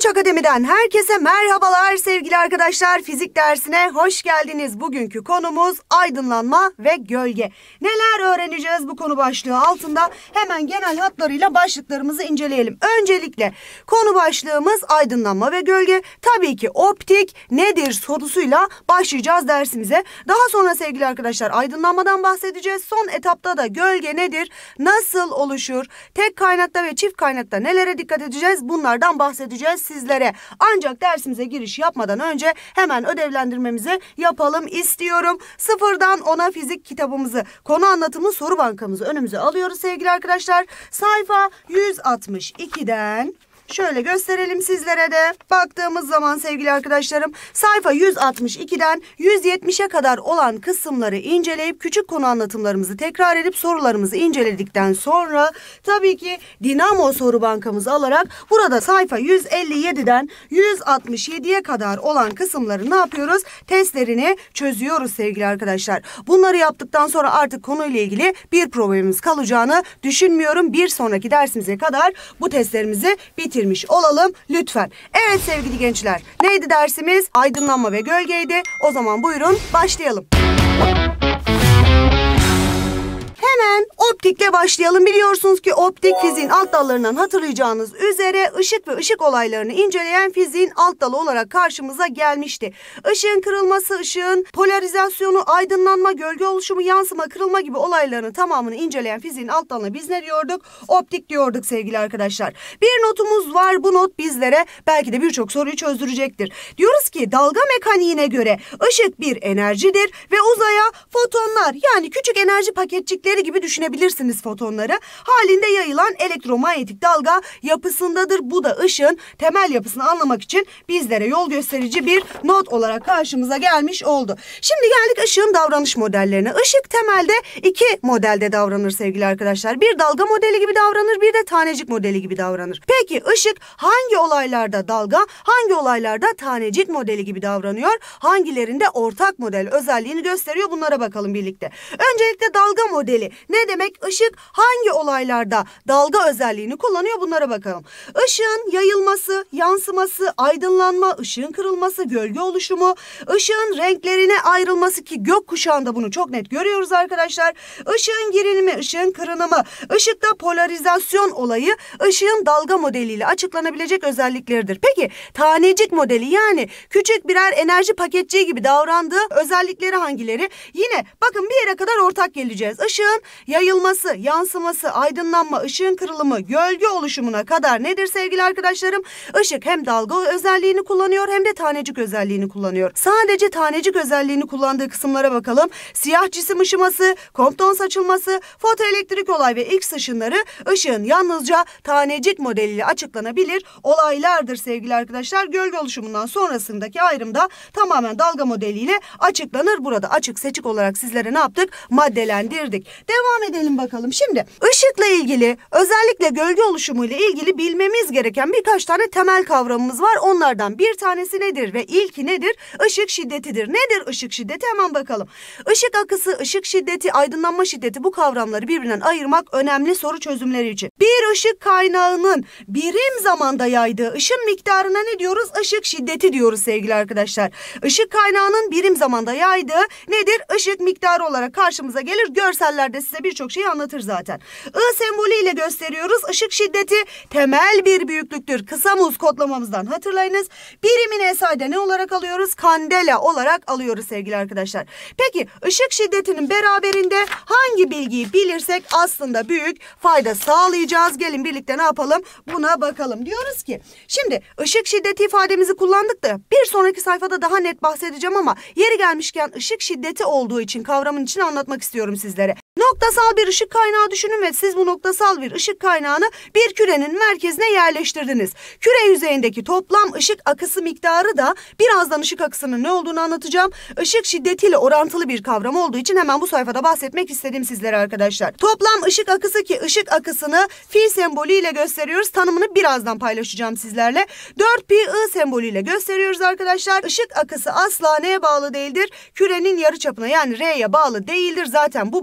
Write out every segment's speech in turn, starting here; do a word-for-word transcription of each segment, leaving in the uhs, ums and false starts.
Akademi'den herkese merhabalar sevgili arkadaşlar. Fizik dersine hoş geldiniz. Bugünkü konumuz aydınlanma ve gölge. Neler öğreneceğiz bu konu başlığı altında? Hemen genel hatlarıyla başlıklarımızı inceleyelim. Öncelikle konu başlığımız aydınlanma ve gölge. Tabii ki optik nedir sorusuyla başlayacağız dersimize. Daha sonra sevgili arkadaşlar aydınlanmadan bahsedeceğiz. Son etapta da gölge nedir? Nasıl oluşur? Tek kaynakta ve çift kaynakta nelere dikkat edeceğiz? Bunlardan bahsedeceğiz sizlere. Ancak dersimize giriş yapmadan önce hemen ödevlendirmemizi yapalım istiyorum. Sıfırdan ona fizik kitabımızı, konu anlatımı soru bankamızı önümüze alıyoruz sevgili arkadaşlar. Sayfa yüz altmış ikiden şöyle gösterelim sizlere de. Baktığımız zaman sevgili arkadaşlarım sayfa yüz altmış ikiden yüz yetmişe kadar olan kısımları inceleyip küçük konu anlatımlarımızı tekrar edip sorularımızı inceledikten sonra tabii ki Dinamo soru bankamızı alarak burada sayfa yüz elli yediden yüz altmış yediye kadar olan kısımları ne yapıyoruz? Testlerini çözüyoruz sevgili arkadaşlar. Bunları yaptıktan sonra artık konuyla ilgili bir problemimiz kalacağını düşünmüyorum. Bir sonraki dersimize kadar bu testlerimizi bitireceğiz. olalım lütfen. Evet sevgili gençler, neydi dersimiz? Aydınlanma ve gölgeydi. O zaman buyurun başlayalım. Hemen optikle başlayalım. Biliyorsunuz ki optik fiziğin alt dallarından hatırlayacağınız üzere ışık ve ışık olaylarını inceleyen fiziğin alt dalı olarak karşımıza gelmişti. Işığın kırılması, ışığın polarizasyonu, aydınlanma, gölge oluşumu, yansıma, kırılma gibi olaylarını tamamını inceleyen fiziğin alt dalına biz ne diyorduk? Optik diyorduk sevgili arkadaşlar. Bir notumuz var. Bu not bizlere belki de birçok soruyu çözdürecektir. Diyoruz ki dalga mekaniğine göre ışık bir enerjidir ve uzaya fotonlar yani küçük enerji paketçikleri gibi düşünebilirsiniz fotonları. Halinde yayılan elektromanyetik dalga yapısındadır. Bu da ışığın temel yapısını anlamak için bizlere yol gösterici bir not olarak karşımıza gelmiş oldu. Şimdi geldik ışığın davranış modellerine. Işık temelde iki modelde davranır sevgili arkadaşlar. Bir dalga modeli gibi davranır, bir de tanecik modeli gibi davranır. Peki ışık hangi olaylarda dalga, hangi olaylarda tanecik modeli gibi davranıyor? Hangilerinde ortak model özelliğini gösteriyor? Bunlara bakalım birlikte. Öncelikle dalga modeli. Ne demek? Işık hangi olaylarda dalga özelliğini kullanıyor? Bunlara bakalım. Işığın yayılması, yansıması, aydınlanma, ışığın kırılması, gölge oluşumu, ışığın renklerine ayrılması ki gökkuşağında bunu çok net görüyoruz arkadaşlar. Işığın girilimi, ışığın kırınımı, ışıkta polarizasyon olayı ışığın dalga modeliyle açıklanabilecek özellikleridir. Peki tanecik modeli yani küçük birer enerji paketçiği gibi davrandığı özellikleri hangileri? Yine bakın bir yere kadar ortak geleceğiz. Işığın yayılması, yansıması, aydınlanma, ışığın kırılımı, gölge oluşumuna kadar nedir sevgili arkadaşlarım? Işık hem dalga özelliğini kullanıyor hem de tanecik özelliğini kullanıyor. Sadece tanecik özelliğini kullandığı kısımlara bakalım. Siyah cisim ışıması, Compton saçılması, fotoelektrik olay ve X ışınları ışığın yalnızca tanecik modeliyle açıklanabilir olaylardır sevgili arkadaşlar. Gölge oluşumundan sonrasındaki ayrımda tamamen dalga modeliyle açıklanır. Burada açık seçik olarak sizlere ne yaptık? Maddelendirdik. Devam edelim bakalım. Şimdi ışıkla ilgili özellikle gölge oluşumu ile ilgili bilmemiz gereken birkaç tane temel kavramımız var. Onlardan bir tanesi nedir ve ilki nedir? Işık şiddetidir. Nedir ışık şiddeti? Hemen bakalım. Işık akısı, ışık şiddeti, aydınlanma şiddeti bu kavramları birbirinden ayırmak önemli soru çözümleri için. Bir ışık kaynağının birim zamanda yaydığı ışın miktarına ne diyoruz? Işık şiddeti diyoruz sevgili arkadaşlar. Işık kaynağının birim zamanda yaydığı nedir? Işık miktarı olarak karşımıza gelir. Görsellerde size birçok şeyi anlatır zaten. I sembolüyle gösteriyoruz. Işık şiddeti temel bir büyüklüktür. Kısa muz kodlamamızdan hatırlayınız. Birimini S I'de ne olarak alıyoruz? Kandela olarak alıyoruz sevgili arkadaşlar. Peki ışık şiddetinin beraberinde hangi bilgiyi bilirsek aslında büyük fayda sağlayacağız. Gelin birlikte ne yapalım? Buna bakalım. Diyoruz ki şimdi ışık şiddeti ifademizi kullandık da bir sonraki sayfada daha net bahsedeceğim ama yeri gelmişken ışık şiddeti olduğu için kavramın içine anlatmak istiyorum sizlere. Noktasal bir ışık kaynağı düşünün ve siz bu noktasal bir ışık kaynağını bir kürenin merkezine yerleştirdiniz. Küre yüzeyindeki toplam ışık akısı miktarı da birazdan ışık akısının ne olduğunu anlatacağım. Işık şiddetiyle orantılı bir kavram olduğu için hemen bu sayfada bahsetmek istedim sizlere arkadaşlar. Toplam ışık akısı ki ışık akısını fi sembolüyle gösteriyoruz. Tanımını birazdan paylaşacağım sizlerle. dört pi I sembolüyle gösteriyoruz arkadaşlar. Işık akısı asla neye bağlı değildir? Kürenin yarıçapına yani R'ye bağlı değildir. Zaten bu bağıntıda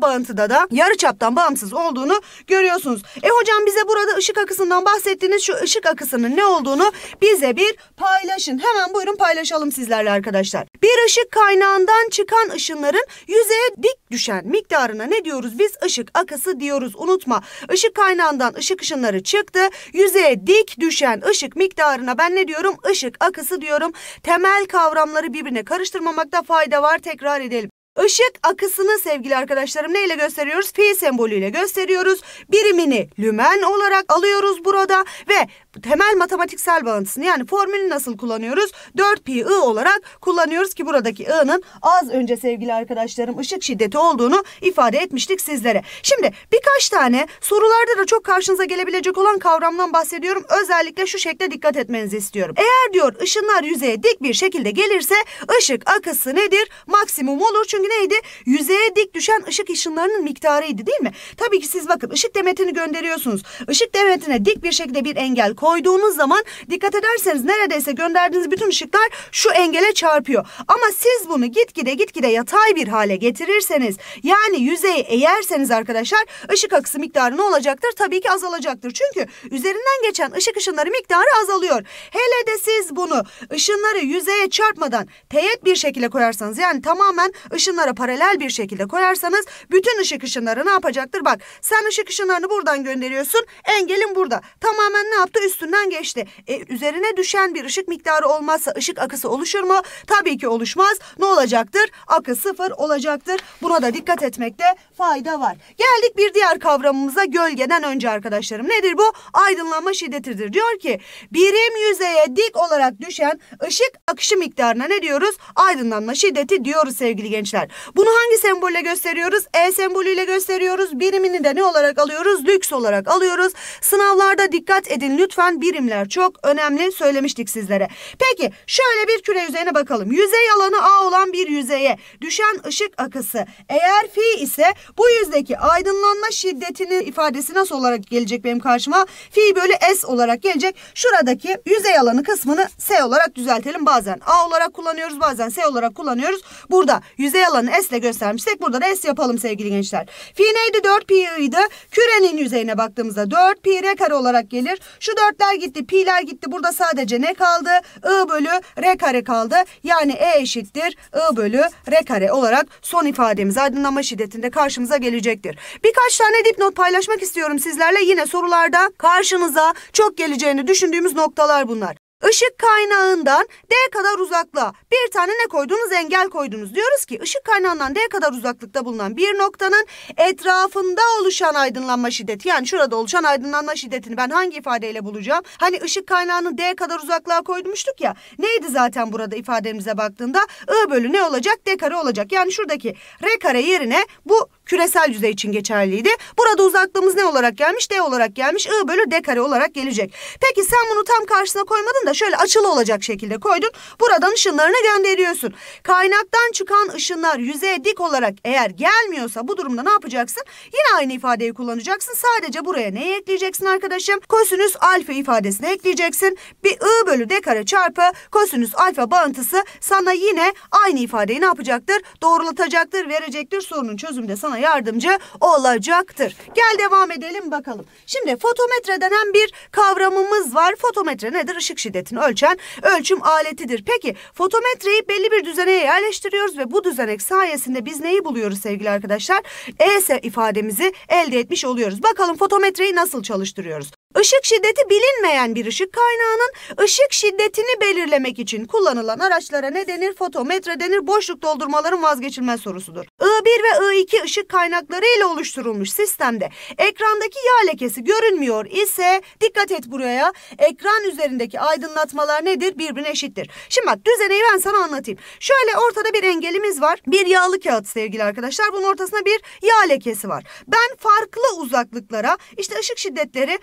baktığımızda da yarıçaptan bağımsız olduğunu görüyorsunuz. E hocam bize burada ışık akısından bahsettiğiniz şu ışık akısının ne olduğunu bize bir paylaşın. Hemen buyurun paylaşalım sizlerle arkadaşlar. Bir ışık kaynağından çıkan ışınların yüzeye dik düşen miktarına ne diyoruz biz? Işık akısı diyoruz. Unutma. Işık kaynağından ışık ışınları çıktı. Yüzeye dik düşen ışık miktarına ben ne diyorum? Işık akısı diyorum. Temel kavramları birbirine karıştırmamakta fayda var. Tekrar edelim. Işık akısını sevgili arkadaşlarım neyle gösteriyoruz? Fi sembolüyle gösteriyoruz. Birimini lümen olarak alıyoruz burada ve temel matematiksel bağıntısını yani formülü nasıl kullanıyoruz? dört pi I olarak kullanıyoruz ki buradaki I'nın az önce sevgili arkadaşlarım ışık şiddeti olduğunu ifade etmiştik sizlere. Şimdi birkaç tane sorularda da çok karşınıza gelebilecek olan kavramdan bahsediyorum. Özellikle şu şekle dikkat etmenizi istiyorum. Eğer diyor ışınlar yüzeye dik bir şekilde gelirse ışık akısı nedir? Maksimum olur. Çünkü neydi? Yüzeye dik düşen ışık ışınlarının miktarıydı değil mi? Tabii ki siz bakın ışık demetini gönderiyorsunuz. Işık demetine dik bir şekilde bir engel koyduğunuz zaman dikkat ederseniz neredeyse gönderdiğiniz bütün ışıklar şu engele çarpıyor. Ama siz bunu gitgide gitgide yatay bir hale getirirseniz yani yüzeyi eğerseniz arkadaşlar ışık akısı miktarı ne olacaktır? Tabii ki azalacaktır. Çünkü üzerinden geçen ışık ışınları miktarı azalıyor. Hele de siz bunu ışınları yüzeye çarpmadan teğet bir şekilde koyarsanız yani tamamen ışınlara paralel bir şekilde koyarsanız bütün ışık ışınları ne yapacaktır? Bak sen ışık ışınlarını buradan gönderiyorsun. Engelin burada. Tamamen ne yaptı? Üstünden geçti. E, üzerine düşen bir ışık miktarı olmazsa ışık akısı oluşur mu? Tabii ki oluşmaz. Ne olacaktır? Akı sıfır olacaktır. Buna da dikkat etmekte fayda var. Geldik bir diğer kavramımıza gölgeden önce arkadaşlarım. Nedir bu? Aydınlanma şiddetidir. Diyor ki birim yüzeye dik olarak düşen ışık akışı miktarına ne diyoruz? Aydınlanma şiddeti diyoruz sevgili gençler. Bunu hangi sembolle gösteriyoruz? E sembolüyle gösteriyoruz. Birimini de ne olarak alıyoruz? Lüks olarak alıyoruz. Sınavlarda dikkat edin lütfen, birimler çok önemli, söylemiştik sizlere. Peki şöyle bir küre yüzeyine bakalım. Yüzey alanı A olan bir yüzeye düşen ışık akısı eğer fi ise bu yüzdeki aydınlanma şiddetinin ifadesi nasıl olarak gelecek benim karşıma? Fi bölü S olarak gelecek. Şuradaki yüzey alanı kısmını S olarak düzeltelim. Bazen A olarak kullanıyoruz, bazen S olarak kullanıyoruz. Burada yüzey alanı S ile göstermişsek burada da S yapalım sevgili gençler. Fi neydi? dört pi i'ydi. Kürenin yüzeyine baktığımızda dört pi r kare olarak gelir. Şu dörtler gitti, pi'ler gitti. Burada sadece ne kaldı? I bölü r kare kaldı. Yani E eşittir I bölü r kare olarak son ifademiz aydınlanma şiddetinde karşımıza gelecektir. Birkaç tane dipnot paylaşmak istiyorum sizlerle. Yine sorularda karşınıza çok geleceğini düşündüğümüz noktalar bunlar. Işık kaynağından D kadar uzaklığa bir tane ne koydunuz? Engel koydunuz. Diyoruz ki ışık kaynağından D kadar uzaklıkta bulunan bir noktanın etrafında oluşan aydınlanma şiddeti, yani şurada oluşan aydınlanma şiddetini ben hangi ifadeyle bulacağım? Hani ışık kaynağını D kadar uzaklığa koymuştuk ya. Neydi zaten burada ifademize baktığında? I bölü ne olacak? D kare olacak. Yani şuradaki R kare yerine bu küresel yüzey için geçerliydi. Burada uzaklığımız ne olarak gelmiş? D olarak gelmiş. I bölü D kare olarak gelecek. Peki sen bunu tam karşısına koymadın da şöyle açılı olacak şekilde koydun. Buradan ışınlarını gönderiyorsun. Kaynaktan çıkan ışınlar yüzeye dik olarak eğer gelmiyorsa bu durumda ne yapacaksın? Yine aynı ifadeyi kullanacaksın. Sadece buraya neyi ekleyeceksin arkadaşım? Kosinüs alfa ifadesini ekleyeceksin. Bir I bölü D kare çarpı kosinüs alfa bağıntısı sana yine aynı ifadeyi ne yapacaktır? Doğrulatacaktır, verecektir. Sorunun çözümünde sana yardımcı olacaktır. Gel devam edelim bakalım. Şimdi fotometre denen bir kavramımız var. Fotometre nedir? Işık şiddetini ölçen ölçüm aletidir. Peki fotometreyi belli bir düzeneye yerleştiriyoruz ve bu düzenek sayesinde biz neyi buluyoruz sevgili arkadaşlar? E S ifademizi elde etmiş oluyoruz. Bakalım fotometreyi nasıl çalıştırıyoruz? Işık şiddeti bilinmeyen bir ışık kaynağının ışık şiddetini belirlemek için kullanılan araçlara ne denir? Fotometre denir. Boşluk doldurmaların vazgeçilmez sorusudur. I bir ve I iki ışık kaynakları ile oluşturulmuş sistemde ekrandaki yağ lekesi görünmüyor ise dikkat et buraya. Ekran üzerindeki aydınlatmalar nedir? Birbirine eşittir. Şimdi bak düzeneyi ben sana anlatayım. Şöyle ortada bir engelimiz var. Bir yağlı kağıt sevgili arkadaşlar. Bunun ortasında bir yağ lekesi var. Ben farklı uzaklıklara işte ışık şiddetleri bilinmiyor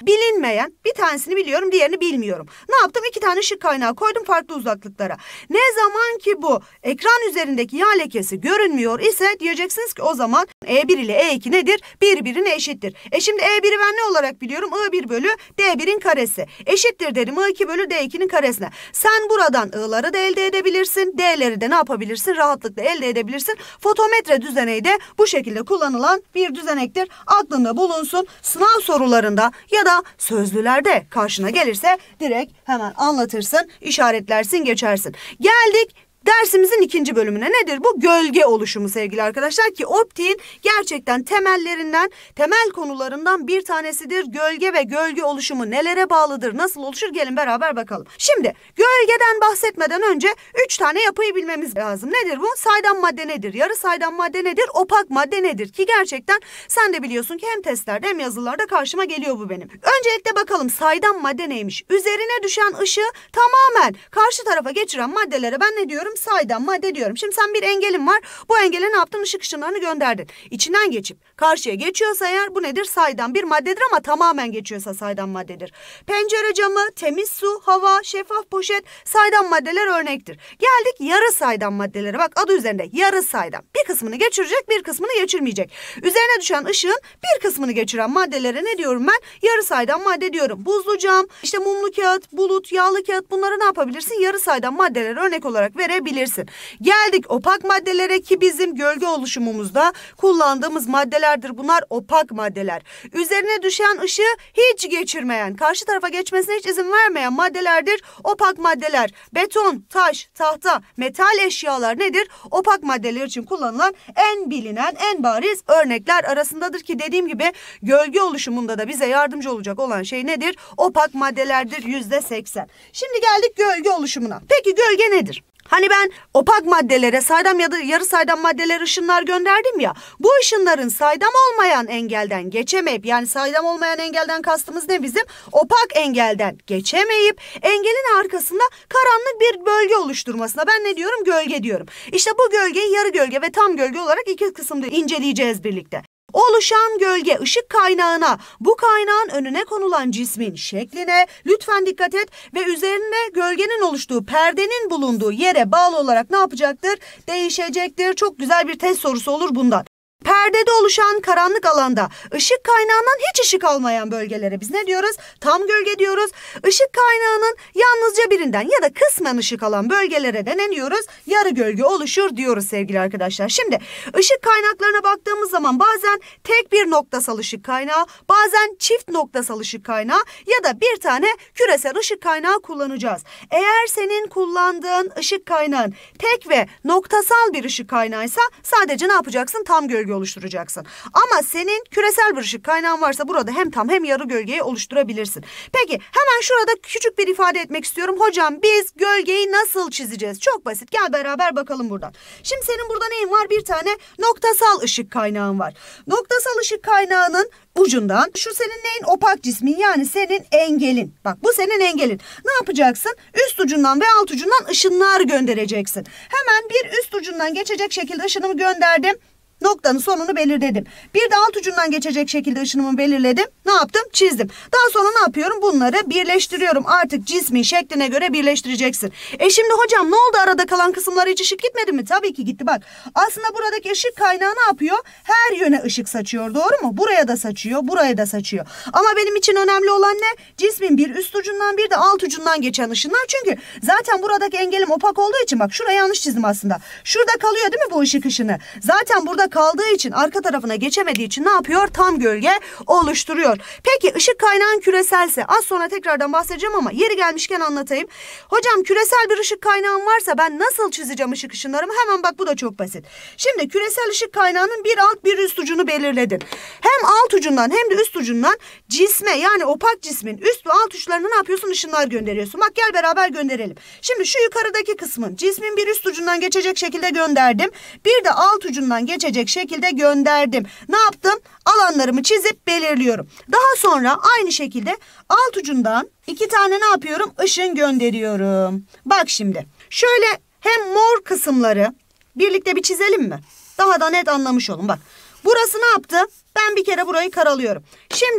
bilinmeyen, bir tanesini biliyorum, diğerini bilmiyorum. Ne yaptım? İki tane ışık kaynağı koydum farklı uzaklıklara. Ne zaman ki bu ekran üzerindeki yağ lekesi görünmüyor ise diyeceksiniz ki o zaman E bir ile E iki nedir? Birbirine eşittir. E şimdi E biri ben ne olarak biliyorum? I bir bölü D birin karesi. Eşittir dedim I iki bölü D ikinin karesine. Sen buradan I'ları da elde edebilirsin. D'leri de ne yapabilirsin? Rahatlıkla elde edebilirsin. Fotometre düzeneği de bu şekilde kullanılan bir düzenektir. Aklında bulunsun. Sınav sorularında ya da sözlülerde karşına gelirse direkt hemen anlatırsın, işaretlersin, geçersin. Geldik dersimizin ikinci bölümüne. Nedir bu? Gölge oluşumu sevgili arkadaşlar, ki optiğin gerçekten temellerinden, temel konularından bir tanesidir. Gölge ve gölge oluşumu nelere bağlıdır, nasıl oluşur? Gelin beraber bakalım. Şimdi gölgeden bahsetmeden önce üç tane yapıyı bilmemiz lazım. Nedir bu? Saydam madde nedir? Yarı saydam madde nedir? Opak madde nedir? Ki gerçekten sen de biliyorsun ki hem testlerde hem yazılarda karşıma geliyor bu benim. Öncelikle bakalım saydam madde neymiş? Üzerine düşen ışığı tamamen karşı tarafa geçiren maddelere ben ne diyorum? Saydam madde diyorum. Şimdi sen bir engelin var. Bu engele ne yaptın? Işık ışınlarını gönderdin. İçinden geçip karşıya geçiyorsa eğer bu nedir? Saydam bir maddedir ama tamamen geçiyorsa saydam maddedir. Pencere camı, temiz su, hava, şeffaf poşet saydam maddeler örnektir. Geldik yarı saydam maddelere. Bak adı üzerinde yarı saydam. Bir kısmını geçirecek, bir kısmını geçirmeyecek. Üzerine düşen ışığın bir kısmını geçiren maddelere ne diyorum ben? Yarı saydam madde diyorum. Buzlu cam, işte mumlu kağıt, bulut, yağlı kağıt, bunları ne yapabilirsin? Yarı saydam maddeler örnek olarak verebilirsin. Bilirsin. Geldik opak maddelere, ki bizim gölge oluşumumuzda kullandığımız maddelerdir. Bunlar opak maddeler. Üzerine düşen ışığı hiç geçirmeyen, karşı tarafa geçmesine hiç izin vermeyen maddelerdir. Opak maddeler. Beton, taş, tahta, metal eşyalar nedir? Opak maddeler için kullanılan en bilinen, en bariz örnekler arasındadır, ki dediğim gibi gölge oluşumunda da bize yardımcı olacak olan şey nedir? Opak maddelerdir yüzde seksen. Şimdi geldik gölge oluşumuna. Peki gölge nedir? Hani ben opak maddelere saydam ya da yarı saydam maddelere ışınlar gönderdim ya. Bu ışınların saydam olmayan engelden geçemeyip, yani saydam olmayan engelden kastımız ne bizim? Opak engelden geçemeyip engelin arkasında karanlık bir bölge oluşturmasına ben ne diyorum? Gölge diyorum. İşte bu gölgeyi yarı gölge ve tam gölge olarak iki kısımda inceleyeceğiz birlikte. Oluşan gölge ışık kaynağına, bu kaynağın önüne konulan cismin şekline lütfen dikkat et ve üzerinde gölgenin oluştuğu perdenin bulunduğu yere bağlı olarak ne yapacaktır? Değişecektir. Çok güzel bir test sorusu olur bundan. Perdede oluşan karanlık alanda ışık kaynağından hiç ışık almayan bölgelere biz ne diyoruz? Tam gölge diyoruz. Işık kaynağının yalnızca birinden ya da kısmen ışık alan bölgelere de ne diyoruz? Yarı gölge oluşur diyoruz sevgili arkadaşlar. Şimdi ışık kaynaklarına baktığımız zaman bazen tek bir noktasal ışık kaynağı, bazen çift noktasal ışık kaynağı ya da bir tane küresel ışık kaynağı kullanacağız. Eğer senin kullandığın ışık kaynağın tek ve noktasal bir ışık kaynağıysa sadece ne yapacaksın? Tam gölge oluşturacaksın. Ama senin küresel bir ışık kaynağın varsa burada hem tam hem yarı gölgeyi oluşturabilirsin. Peki hemen şurada küçük bir ifade etmek istiyorum. Hocam biz gölgeyi nasıl çizeceğiz? Çok basit. Gel beraber bakalım buradan. Şimdi senin burada neyin var? Bir tane noktasal ışık kaynağın var. Noktasal ışık kaynağının ucundan şu senin neyin? Opak cismin, yani senin engelin. Bak bu senin engelin. Ne yapacaksın? Üst ucundan ve alt ucundan ışınlar göndereceksin. Hemen bir üst ucundan geçecek şekilde ışınımı gönderdim. Noktanın sonunu belirledim. Bir de alt ucundan geçecek şekilde ışınımı belirledim. Ne yaptım? Çizdim. Daha sonra ne yapıyorum? Bunları birleştiriyorum. Artık cismin şekline göre birleştireceksin. E şimdi hocam ne oldu? Arada kalan kısımlara hiç ışık gitmedi mi? Tabii ki gitti. Bak aslında buradaki ışık kaynağı ne yapıyor? Her yöne ışık saçıyor. Doğru mu? Buraya da saçıyor. Buraya da saçıyor. Ama benim için önemli olan ne? Cismin bir üst ucundan bir de alt ucundan geçen ışınlar. Çünkü zaten buradaki engelim opak olduğu için bak şurayı yanlış çizdim aslında. Şurada kalıyor değil mi bu ışık ışını? Zaten burada kaldığı için, arka tarafına geçemediği için ne yapıyor? Tam gölge oluşturuyor. Peki ışık kaynağın küreselse, az sonra tekrardan bahsedeceğim ama yeri gelmişken anlatayım. Hocam küresel bir ışık kaynağım varsa ben nasıl çizeceğim ışık ışınlarımı? Hemen bak bu da çok basit. Şimdi küresel ışık kaynağının bir alt bir üst ucunu belirledin. Hem alt ucundan hem de üst ucundan cisme, yani opak cismin üst ve alt uçlarına ne yapıyorsun? Işınlar gönderiyorsun. Bak gel beraber gönderelim. Şimdi şu yukarıdaki kısmın cismin bir üst ucundan geçecek şekilde gönderdim. Bir de alt ucundan geçecek şekilde gönderdim. Ne yaptım? Alanlarımı çizip belirliyorum. Daha sonra aynı şekilde alt ucundan iki tane ne yapıyorum? Işın gönderiyorum. Bak şimdi şöyle hem mor kısımları birlikte bir çizelim mi? Daha da net anlamış olun. Bak burası ne yaptı? Ben bir kere burayı karalıyorum. Şimdi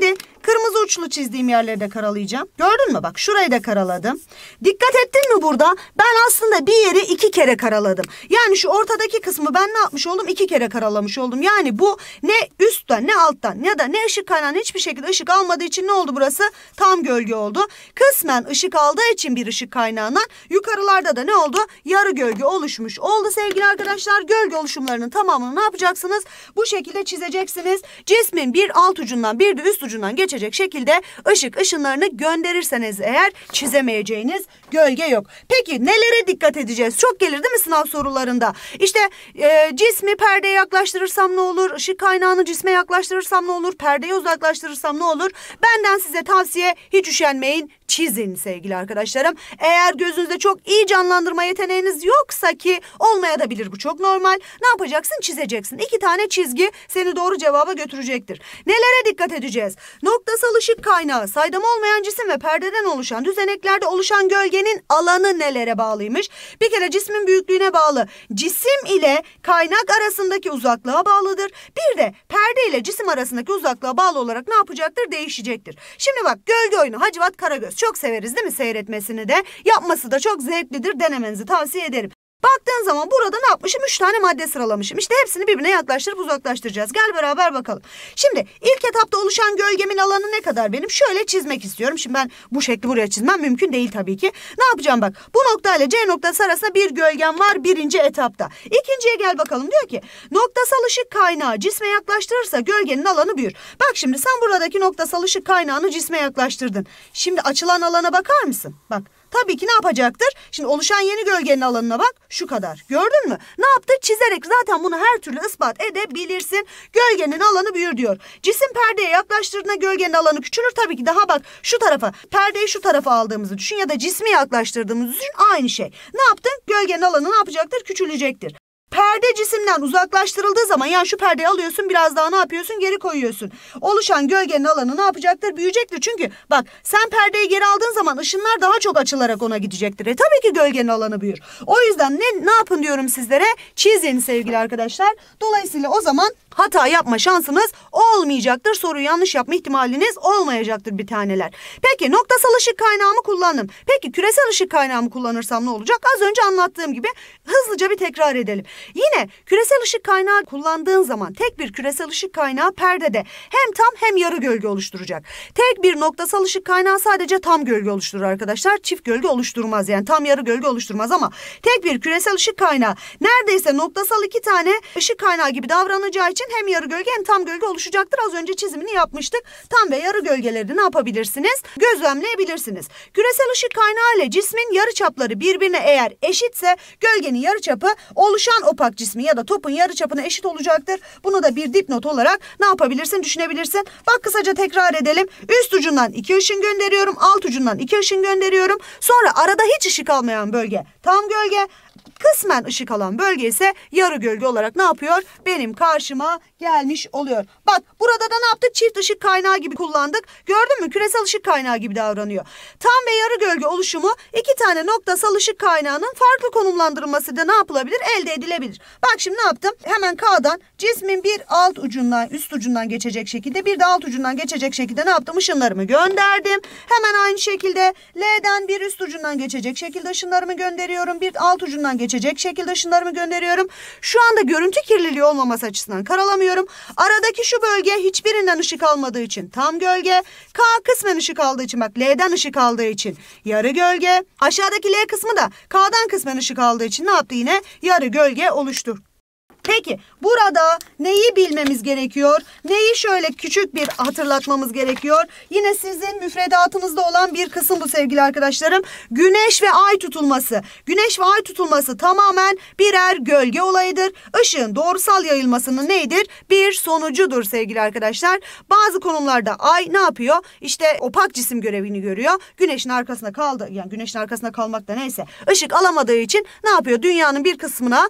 Kırmızı uçlu çizdiğim yerleri de karalayacağım. Gördün mü? Bak şurayı da karaladım. Dikkat ettin mi burada? Ben aslında bir yeri iki kere karaladım. Yani şu ortadaki kısmı ben ne yapmış oldum? İki kere karalamış oldum. Yani bu ne üstten ne alttan ya da ne ışık kaynağının hiçbir şekilde ışık almadığı için ne oldu burası? Tam gölge oldu. Kısmen ışık aldığı için bir ışık kaynağından yukarılarda da ne oldu? Yarı gölge oluşmuş oldu sevgili arkadaşlar. Gölge oluşumlarının tamamını ne yapacaksınız? Bu şekilde çizeceksiniz. Cismin bir alt ucundan bir de üst ucundan geçecek şekilde ışık ışınlarını gönderirseniz eğer çizemeyeceğiniz gölge yok. Peki nelere dikkat edeceğiz? Çok gelir değil mi sınav sorularında? İşte e, cismi perdeye yaklaştırırsam ne olur? Işık kaynağını cisme yaklaştırırsam ne olur? Perdeyi uzaklaştırırsam ne olur? Benden size tavsiye, hiç üşenmeyin. Çizin sevgili arkadaşlarım. Eğer gözünüzde çok iyi canlandırma yeteneğiniz yoksa, ki olmayabilir, bu çok normal. Ne yapacaksın? Çizeceksin. İki tane çizgi seni doğru cevaba götürecektir. Nelere dikkat edeceğiz? Noktasal ışık kaynağı, saydam olmayan cisim ve perdeden oluşan düzeneklerde oluşan gölgenin alanı nelere bağlıymış? Bir kere cismin büyüklüğüne bağlı. Cisim ile kaynak arasındaki uzaklığa bağlıdır. Bir de perde ile cisim arasındaki uzaklığa bağlı olarak ne yapacaktır? Değişecektir. Şimdi bak, gölge oyunu Hacivat Karagöz. Çok severiz değil mi seyretmesini de? Yapması da çok zevklidir. Denemenizi tavsiye ederim. Baktığın zaman burada ne yapmışım? Üç tane madde sıralamışım. İşte hepsini birbirine yaklaştırıp uzaklaştıracağız. Gel beraber bakalım. Şimdi ilk etapta oluşan gölgemin alanı ne kadar benim? Şöyle çizmek istiyorum. Şimdi ben bu şekli buraya çizmem mümkün değil tabii ki. Ne yapacağım bak? Bu nokta ile C noktası arasında bir gölgem var birinci etapta. İkinciye gel bakalım. Diyor ki noktasal ışık kaynağı cisme yaklaştırırsa gölgenin alanı büyür. Bak şimdi sen buradaki noktasal ışık kaynağını cisme yaklaştırdın. Şimdi açılan alana bakar mısın? Bak. Tabii ki ne yapacaktır? Şimdi oluşan yeni gölgenin alanına bak. Şu kadar. Gördün mü? Ne yaptı? Çizerek zaten bunu her türlü ispat edebilirsin. Gölgenin alanı büyür diyor. Cisim perdeye yaklaştırdığında gölgenin alanı küçülür. Tabii ki daha bak şu tarafa. Perdeyi şu tarafa aldığımızı düşün ya da cismi yaklaştırdığımızı düşün. Aynı şey. Ne yaptın? Gölgenin alanı ne yapacaktır? Küçülecektir. Perde cisimden uzaklaştırıldığı zaman, yani şu perdeyi alıyorsun, biraz daha ne yapıyorsun? Geri koyuyorsun. Oluşan gölgenin alanı ne yapacaktır? Büyüyecektir. Çünkü bak, sen perdeyi geri aldığın zaman ışınlar daha çok açılarak ona gidecektir. E tabii ki gölgenin alanı büyür. O yüzden ne, ne yapın diyorum sizlere? Çizin sevgili arkadaşlar. Dolayısıyla o zaman hata yapma şansınız olmayacaktır. Soruyu yanlış yapma ihtimaliniz olmayacaktır bir taneler. Peki noktasal ışık kaynağımı kullandım. Peki küresel ışık kaynağımı kullanırsam ne olacak? Az önce anlattığım gibi hızlıca bir tekrar edelim. Yine küresel ışık kaynağı kullandığın zaman tek bir küresel ışık kaynağı perdede hem tam hem yarı gölge oluşturacak. Tek bir noktasal ışık kaynağı sadece tam gölge oluşturur arkadaşlar. Çift gölge oluşturmaz, yani tam yarı gölge oluşturmaz, ama tek bir küresel ışık kaynağı neredeyse noktasal iki tane ışık kaynağı gibi davranacağı için hem yarı gölge hem tam gölge oluşacaktır. Az önce çizimini yapmıştık. Tam ve yarı gölgeleri ne yapabilirsiniz? Gözlemleyebilirsiniz. Küresel ışık kaynağı ile cismin yarıçapları birbirine eğer eşitse gölgenin yarıçapı oluşan opak cismi ya da topun yarıçapına eşit olacaktır. Bunu da bir dipnot olarak ne yapabilirsin? Düşünebilirsin. Bak kısaca tekrar edelim. Üst ucundan iki ışın gönderiyorum. Alt ucundan iki ışın gönderiyorum. Sonra arada hiç ışık almayan bölge tam gölge. Kısmen ışık alan bölge ise yarı gölge olarak ne yapıyor? Benim karşıma gelmiş oluyor. Bak burada da ne yaptık? Çift ışık kaynağı gibi kullandık. Gördün mü? Küresel ışık kaynağı gibi davranıyor. Tam ve yarı gölge oluşumu iki tane noktasal ışık kaynağının farklı konumlandırılması da ne yapılabilir? Elde edilebilir. Bak şimdi ne yaptım? Hemen K'dan cismin bir alt ucundan, üst ucundan geçecek şekilde, bir de alt ucundan geçecek şekilde ne yaptım? Işınlarımı gönderdim. Hemen aynı şekilde L'den bir üst ucundan geçecek şekilde ışınlarımı gönderiyorum. Bir alt ucundan geçecek şekilde ışınlarımı gönderiyorum. Şu anda görüntü kirliliği olmaması açısından karalamıyorum. Aradaki şu bölge hiçbirinden ışık almadığı için tam gölge. K kısmen ışık aldığı için, bak L'den ışık aldığı için yarı gölge. Aşağıdaki L kısmı da K'dan kısmen ışık aldığı için ne yaptı yine? Yarı gölge oluştu. Peki burada neyi bilmemiz gerekiyor? Neyi şöyle küçük bir hatırlatmamız gerekiyor? Yine sizin müfredatınızda olan bir kısım bu sevgili arkadaşlarım. Güneş ve ay tutulması. Güneş ve ay tutulması tamamen birer gölge olayıdır. Işığın doğrusal yayılmasının neydir? Bir sonucudur sevgili arkadaşlar. Bazı konumlarda ay ne yapıyor? İşte opak cisim görevini görüyor. Güneşin arkasında kaldı. Yani güneşin arkasında kalmak da neyse. Işık alamadığı için ne yapıyor? Dünyanın bir kısmına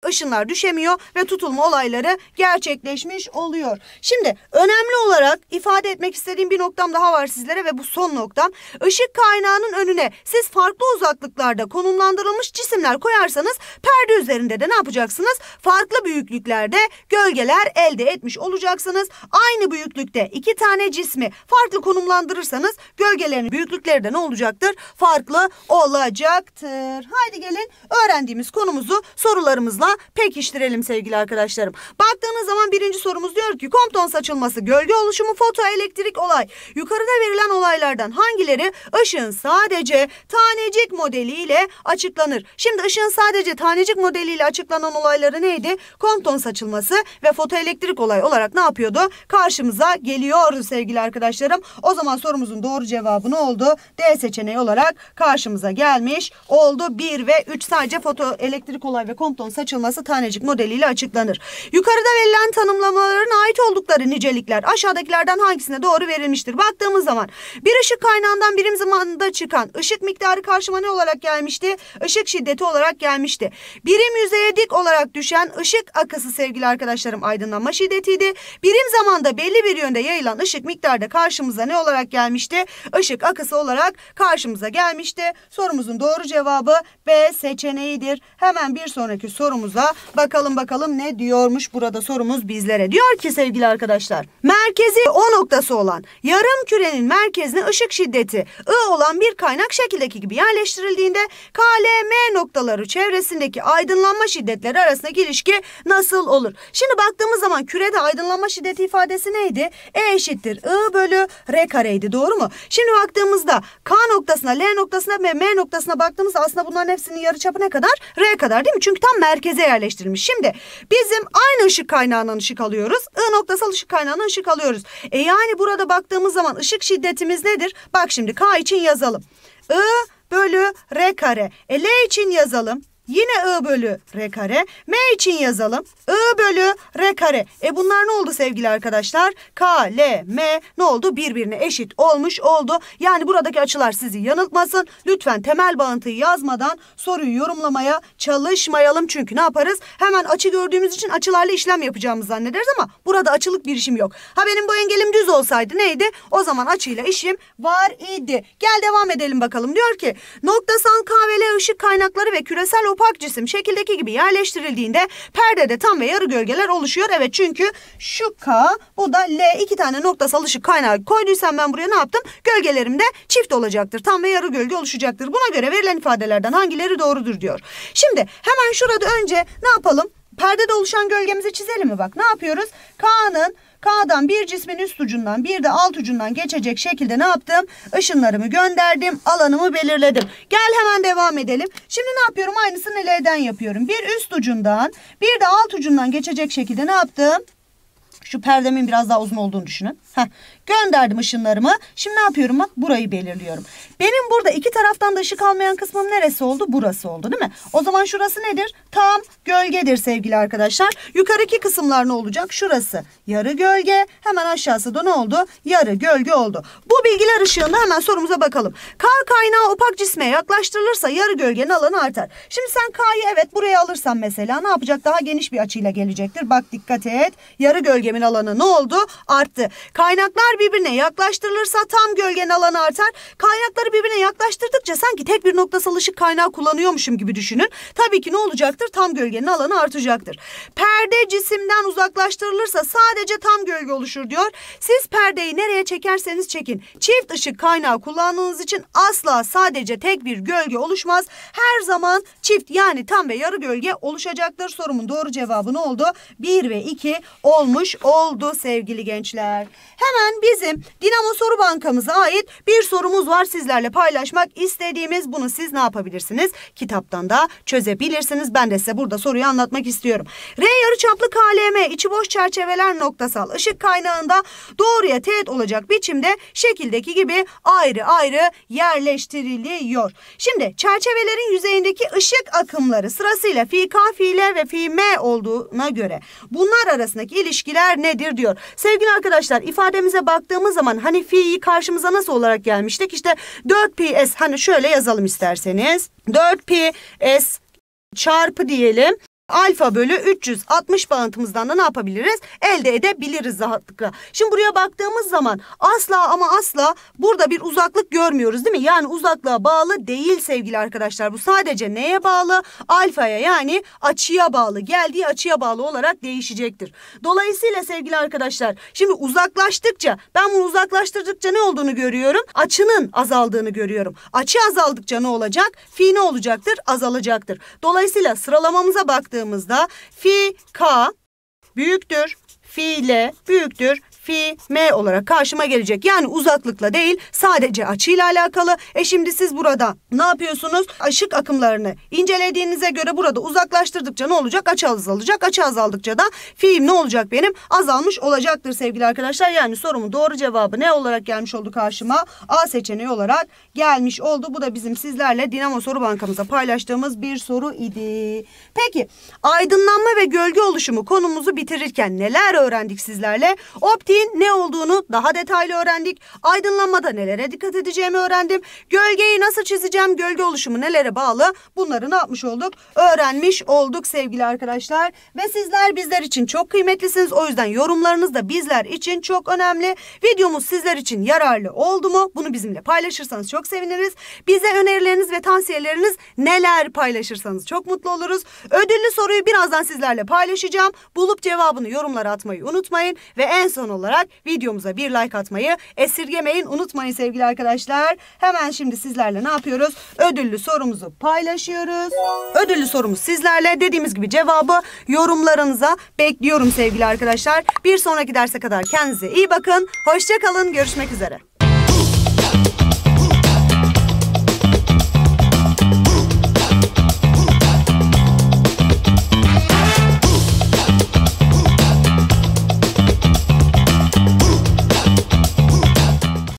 ışınlar düşemiyor ve tutulma olayları gerçekleşmiş oluyor. Şimdi önemli olarak ifade etmek istediğim bir noktam daha var sizlere ve bu son noktam. Işık kaynağının önüne siz farklı uzaklıklarda konumlandırılmış cisimler koyarsanız perde üzerinde de ne yapacaksınız? Farklı büyüklüklerde gölgeler elde etmiş olacaksınız. Aynı büyüklükte iki tane cismi farklı konumlandırırsanız gölgelerin büyüklükleri de ne olacaktır? Farklı olacaktır. Haydi gelin öğrendiğimiz konumuzu sorularımızla pekiştirelim sevgili arkadaşlarım. Baktığınız zaman birinci sorumuz diyor ki Compton saçılması, gölge oluşumu, fotoelektrik olay. Yukarıda verilen olaylardan hangileri ışığın sadece tanecik modeliyle açıklanır? Şimdi ışığın sadece tanecik modeliyle açıklanan olayları neydi? Compton saçılması ve fotoelektrik olay olarak ne yapıyordu? Karşımıza geliyordu sevgili arkadaşlarım. O zaman sorumuzun doğru cevabı ne oldu? D seçeneği olarak karşımıza gelmiş oldu. bir ve üç sadece fotoelektrik olay ve Compton saçılması tanecik modeliyle açıklanır. Yukarıda verilen tanımlamaların ait oldukları nicelikler aşağıdakilerden hangisine doğru verilmiştir? Baktığımız zaman bir ışık kaynağından birim zamanında çıkan ışık miktarı karşıma ne olarak gelmişti? Işık şiddeti olarak gelmişti. Birim yüzeye dik olarak düşen ışık akısı sevgili arkadaşlarım aydınlanma şiddetiydi. Birim zamanda belli bir yönde yayılan ışık miktarı da karşımıza ne olarak gelmişti? Işık akısı olarak karşımıza gelmişti. Sorumuzun doğru cevabı B seçeneğidir. Hemen bir sonraki sorumuza bakalım bakalım ne diyormuş burada sorumuz bizlere. Diyor ki sevgili arkadaşlar, merkezi O noktası olan yarım kürenin merkezine ışık şiddeti I olan bir kaynak şekildeki gibi yerleştirildiğinde K, L, M noktaları çevresindeki aydınlanma şiddetleri arasındaki ilişki nasıl olur? Şimdi baktığımız zaman kürede aydınlanma şiddeti ifadesi neydi? E eşittir I bölü R kareydi, doğru mu? Şimdi baktığımızda K noktasına, L noktasına ve M noktasına baktığımızda aslında bunların hepsinin yarıçapı ne kadar? R kadar değil mi? Çünkü tam merkeze yerleştirilmiş. Şimdi bizim aynı ışık kaynağından ışık alıyoruz. I noktasal ışık kaynağından ışık alıyoruz. E yani burada baktığımız zaman ışık şiddetimiz nedir? Bak şimdi K için yazalım. I bölü R kare. E L için yazalım. Yine I bölü R kare. M için yazalım. I bölü R kare. E bunlar ne oldu sevgili arkadaşlar? K, L, M ne oldu? Birbirine eşit olmuş oldu. Yani buradaki açılar sizi yanıltmasın. Lütfen temel bağıntıyı yazmadan soruyu yorumlamaya çalışmayalım. Çünkü ne yaparız? Hemen açı gördüğümüz için açılarla işlem yapacağımızı zannederiz ama burada açılık bir işim yok. Ha benim bu engelim düz olsaydı neydi? O zaman açıyla işim var idi. Gel devam edelim bakalım. Diyor ki noktasal K ve L ışık kaynakları ve küresel opak cisim şekildeki gibi yerleştirildiğinde perdede tam ve yarı gölgeler oluşuyor. Evet, çünkü şu K, bu da L, iki tane noktasal ışık kaynağı koyduysam ben buraya ne yaptım? Gölgelerim de çift olacaktır. Tam ve yarı gölge oluşacaktır. Buna göre verilen ifadelerden hangileri doğrudur diyor. Şimdi hemen şurada önce ne yapalım? Perdede oluşan gölgemizi çizelim mi? Bak ne yapıyoruz? K'nın K'dan bir cismin üst ucundan bir de alt ucundan geçecek şekilde ne yaptım? Işınlarımı gönderdim, alanımı belirledim. Gel hemen devam edelim. Şimdi ne yapıyorum? Aynısını L'den yapıyorum. Bir üst ucundan bir de alt ucundan geçecek şekilde ne yaptım? Şu perdemin biraz daha uzun olduğunu düşünün. Heh, gönderdim ışınlarımı. Şimdi ne yapıyorum? Bak burayı belirliyorum. Benim burada iki taraftan da ışık almayan kısmım neresi oldu? Burası oldu değil mi? O zaman şurası nedir? Tam gölgedir sevgili arkadaşlar. Yukarıki kısımlar ne olacak? Şurası yarı gölge. Hemen aşağısı da ne oldu? Yarı gölge oldu. Bu bilgiler ışığında hemen sorumuza bakalım. K kaynağı opak cisme yaklaştırılırsa yarı gölgenin alanı artar. Şimdi sen K'yı evet buraya alırsan mesela ne yapacak? Daha geniş bir açıyla gelecektir. Bak dikkat et. Yarı gölgemin alanı ne oldu? Arttı. Kaynaklar birbirine yaklaştırılırsa tam gölgenin alanı artar. Kaynakları birbirine yaklaştırdıkça sanki tek bir noktasal ışık kaynağı kullanıyormuşum gibi düşünün. Tabii ki ne olacaktır? Tam gölgenin alanı artacaktır. Perde cisimden uzaklaştırılırsa sadece tam gölge oluşur diyor. Siz perdeyi nereye çekerseniz çekin. Çift ışık kaynağı kullandığınız için asla sadece tek bir gölge oluşmaz. Her zaman çift yani tam ve yarı gölge oluşacaktır. Sorumun doğru cevabı ne oldu? bir ve iki olmuş oldu sevgili gençler. Hemen bizim Dinamo Soru Bankamıza ait bir sorumuz var sizlerle paylaşmak istediğimiz. Bunu siz ne yapabilirsiniz? Kitaptan da çözebilirsiniz. Ben de size burada soruyu anlatmak istiyorum. R yarıçaplı K L M içi boş çerçeveler noktasal ışık kaynağında doğruya teğet olacak biçimde şekildeki gibi ayrı ayrı yerleştiriliyor. Şimdi çerçevelerin yüzeyindeki ışık akımları sırasıyla fi K, fi L ve fi M olduğuna göre bunlar arasındaki ilişkiler nedir diyor. Sevgili arkadaşlar, ifademize baktığımız zaman hani fi'yi karşımıza nasıl olarak gelmiştik? İşte dört pi s, hani şöyle yazalım isterseniz. dört pi s çarpı diyelim. alfa bölü üç yüz altmış bağıntımızdan da ne yapabiliriz? Elde edebiliriz rahatlıkla. Şimdi buraya baktığımız zaman asla ama asla burada bir uzaklık görmüyoruz değil mi? Yani uzaklığa bağlı değil sevgili arkadaşlar. Bu sadece neye bağlı? Alfaya, yani açıya bağlı. Geldiği açıya bağlı olarak değişecektir. Dolayısıyla sevgili arkadaşlar, şimdi uzaklaştıkça, ben bunu uzaklaştırdıkça ne olduğunu görüyorum? Açının azaldığını görüyorum. Açı azaldıkça ne olacak? Fi ne olacaktır? Azalacaktır. Dolayısıyla sıralamamıza baktığımızda fi k büyüktür, fi l büyüktür, fi m olarak karşıma gelecek. Yani uzaklıkla değil, sadece açıyla alakalı. E şimdi siz burada ne yapıyorsunuz? Işık akımlarını incelediğinize göre burada uzaklaştırdıkça ne olacak? Açı azalacak. Açı azaldıkça da fi'im ne olacak benim? Azalmış olacaktır sevgili arkadaşlar. Yani sorumun doğru cevabı ne olarak gelmiş oldu karşıma? A seçeneği olarak gelmiş oldu. Bu da bizim sizlerle Dinamo Soru Bankamıza paylaştığımız bir soru idi. Peki aydınlanma ve gölge oluşumu konumuzu bitirirken neler öğrendik sizlerle? Optik ne olduğunu daha detaylı öğrendik. Aydınlanmada nelere dikkat edeceğimi öğrendim. Gölgeyi nasıl çizeceğim? Gölge oluşumu nelere bağlı? Bunları ne yapmış olduk? Öğrenmiş olduk sevgili arkadaşlar. Ve sizler bizler için çok kıymetlisiniz. O yüzden yorumlarınız da bizler için çok önemli. Videomuz sizler için yararlı oldu mu? Bunu bizimle paylaşırsanız çok seviniriz. Bize önerileriniz ve tavsiyeleriniz neler, paylaşırsanız çok mutlu oluruz. Ödüllü soruyu birazdan sizlerle paylaşacağım. Bulup cevabını yorumlara atmayı unutmayın. Ve en son olarak olarak videomuza bir like atmayı esirgemeyin, unutmayın sevgili arkadaşlar. Hemen şimdi sizlerle ne yapıyoruz? Ödüllü sorumuzu paylaşıyoruz. Ödüllü sorumuz sizlerle. Dediğimiz gibi cevabı yorumlarınıza bekliyorum sevgili arkadaşlar. Bir sonraki derse kadar kendinize iyi bakın. Hoşça kalın. Görüşmek üzere.